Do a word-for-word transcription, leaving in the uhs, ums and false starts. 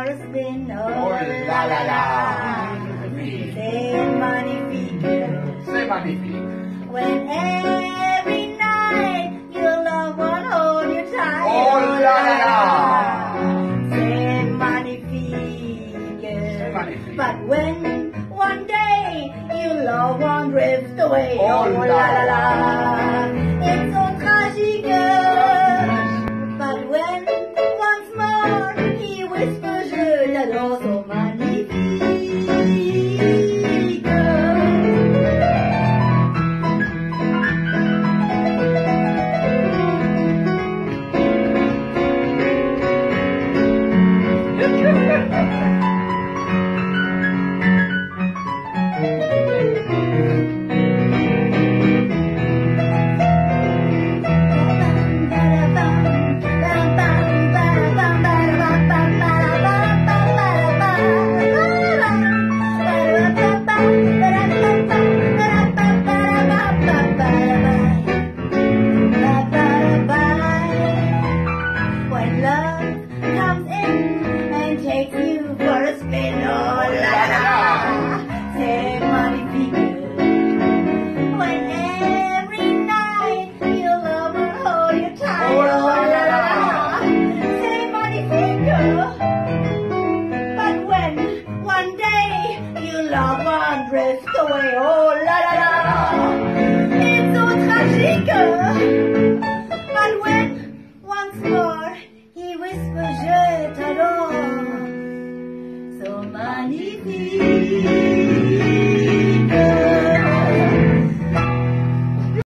a spin. Oh, Oh la la la. C'est magnifique. C'est magnifique. When every night your loved one hold you tight. Oh la la la. C'est magnifique. C'est magnifique. But when one day your loved one drifts away. Oh la la la. It's so tragique. But when once more he whispers je t'adore, so magnifique. When love comes in and takes you for a spin, oh la la la, c'est magnifique. When every night your love will hold you tight, oh la la la, c'est magnifique. But when one day your love one drifts away, oh la la la, it's so tragique. But when once more he whispers je t'adore, so magnifique.